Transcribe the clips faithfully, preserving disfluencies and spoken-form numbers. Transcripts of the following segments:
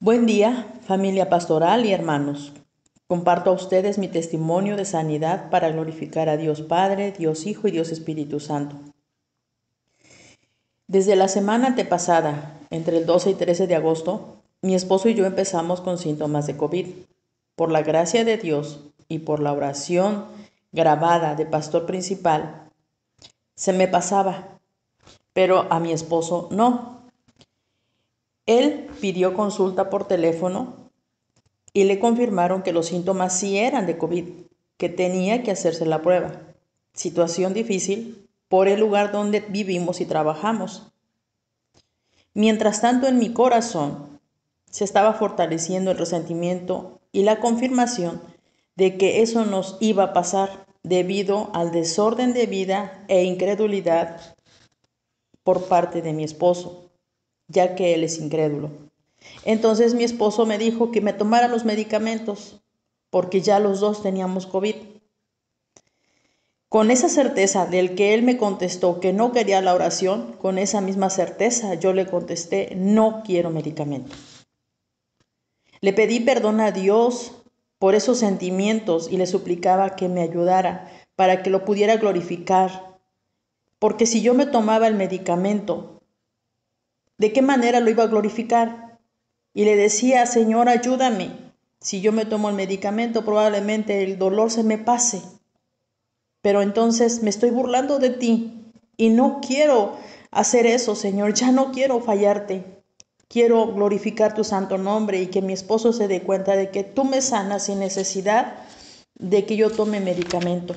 Buen día, familia pastoral y hermanos. Comparto a ustedes mi testimonio de sanidad para glorificar a Dios Padre, Dios Hijo y Dios Espíritu Santo. Desde la semana antepasada, entre el doce y trece de agosto, mi esposo y yo empezamos con síntomas de COVID. Por la gracia de Dios y por la oración grabada de pastor principal, se me pasaba, pero a mi esposo no. Él pidió consulta por teléfono y le confirmaron que los síntomas sí eran de COVID, que tenía que hacerse la prueba. Situación difícil por el lugar donde vivimos y trabajamos. Mientras tanto, en mi corazón se estaba fortaleciendo el resentimiento y la confirmación de que eso nos iba a pasar debido al desorden de vida e incredulidad por parte de mi esposo, ya que él es incrédulo. Entonces mi esposo me dijo que me tomara los medicamentos, porque ya los dos teníamos COVID. Con esa certeza del que él me contestó que no quería la oración, con esa misma certeza yo le contesté, no quiero medicamento. Le pedí perdón a Dios por esos sentimientos y le suplicaba que me ayudara para que lo pudiera glorificar, porque si yo me tomaba el medicamento, ¿de qué manera lo iba a glorificar? Y le decía, Señor, ayúdame. Si yo me tomo el medicamento, probablemente el dolor se me pase. Pero entonces me estoy burlando de ti y no quiero hacer eso, Señor. Ya no quiero fallarte. Quiero glorificar tu santo nombre y que mi esposo se dé cuenta de que tú me sanas sin necesidad de que yo tome medicamento.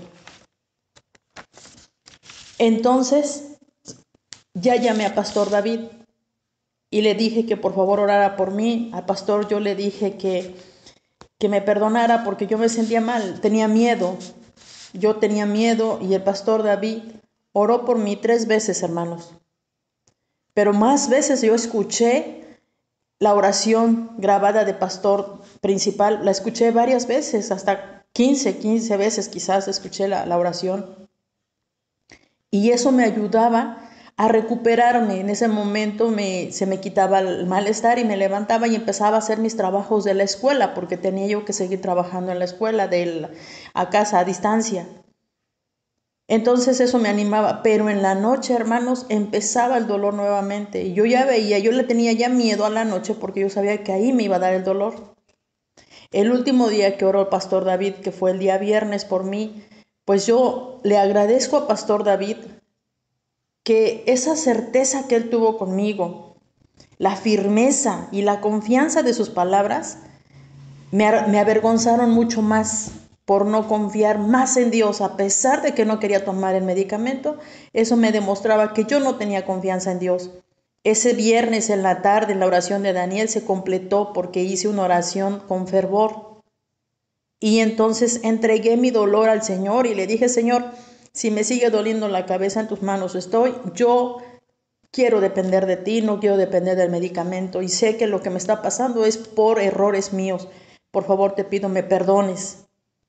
Entonces ya llamé a Pastor David y le dije que por favor orara por mí. Al pastor yo le dije que, que me perdonara porque yo me sentía mal, tenía miedo. Yo tenía miedo y el pastor David oró por mí tres veces, hermanos. Pero más veces yo escuché la oración grabada de pastor principal. La escuché varias veces, hasta quince, quince veces quizás escuché la, la oración. Y eso me ayudaba a recuperarme. En ese momento me, se me quitaba el malestar y me levantaba y empezaba a hacer mis trabajos de la escuela, porque tenía yo que seguir trabajando en la escuela, de la, a casa, a distancia. Entonces eso me animaba, pero en la noche, hermanos, empezaba el dolor nuevamente. Y yo ya veía, yo le tenía ya miedo a la noche porque yo sabía que ahí me iba a dar el dolor. El último día que oró el pastor David, que fue el día viernes por mí, pues yo le agradezco a pastor David que esa certeza que él tuvo conmigo, la firmeza y la confianza de sus palabras, me, me avergonzaron mucho más por no confiar más en Dios, a pesar de que no quería tomar el medicamento. Eso me demostraba que yo no tenía confianza en Dios. Ese viernes en la tarde la oración de Daniel se completó porque hice una oración con fervor. Y entonces entregué mi dolor al Señor y le dije, Señor, si me sigue doliendo la cabeza, en tus manos estoy. Yo quiero depender de ti, no quiero depender del medicamento y sé que lo que me está pasando es por errores míos. Por favor, te pido me perdones.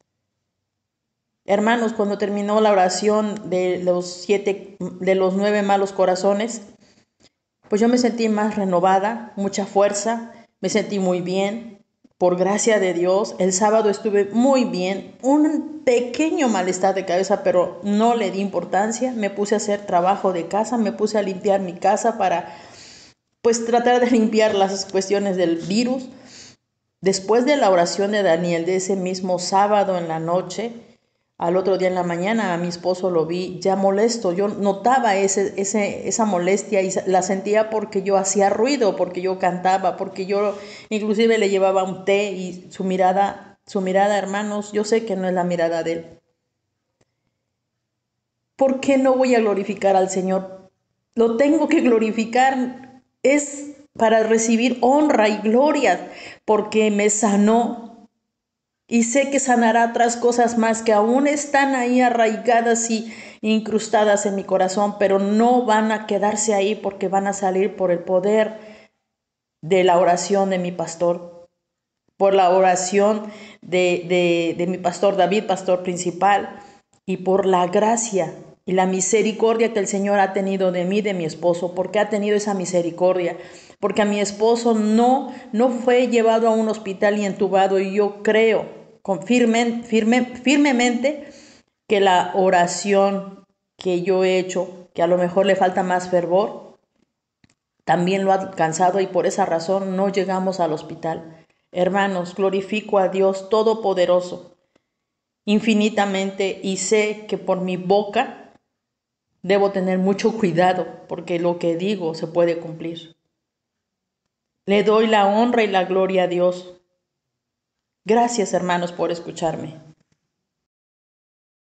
Hermanos, cuando terminó la oración de los siete, de los nueve malos corazones, pues yo me sentí más renovada, mucha fuerza, me sentí muy bien. Por gracia de Dios, el sábado estuve muy bien, un pequeño malestar de cabeza, pero no le di importancia. Me puse a hacer trabajo de casa, me puse a limpiar mi casa para, pues, tratar de limpiar las cuestiones del virus. Después de la oración de Daniel de ese mismo sábado en la noche, al otro día en la mañana a mi esposo lo vi ya molesto. Yo notaba ese, ese, esa molestia y la sentía porque yo hacía ruido, porque yo cantaba, porque yo inclusive le llevaba un té y su mirada, su mirada, hermanos, yo sé que no es la mirada de él. ¿Por qué no voy a glorificar al Señor? Lo tengo que glorificar. Es para recibir honra y gloria porque me sanó. Y sé que sanará otras cosas más que aún están ahí arraigadas y incrustadas en mi corazón, pero no van a quedarse ahí porque van a salir por el poder de la oración de mi pastor, por la oración de, de, de mi pastor David, pastor principal, y por la gracia y la misericordia que el Señor ha tenido de mí, de mi esposo. ¿Por qué ha tenido esa misericordia? Porque a mi esposo no, no fue llevado a un hospital y entubado, y yo creo con firme, firme, firmemente que la oración que yo he hecho, que a lo mejor le falta más fervor, también lo ha alcanzado, y por esa razón no llegamos al hospital. Hermanos, glorifico a Dios Todopoderoso infinitamente, y sé que por mi boca debo tener mucho cuidado, porque lo que digo se puede cumplir. Le doy la honra y la gloria a Dios. Gracias, hermanos, por escucharme.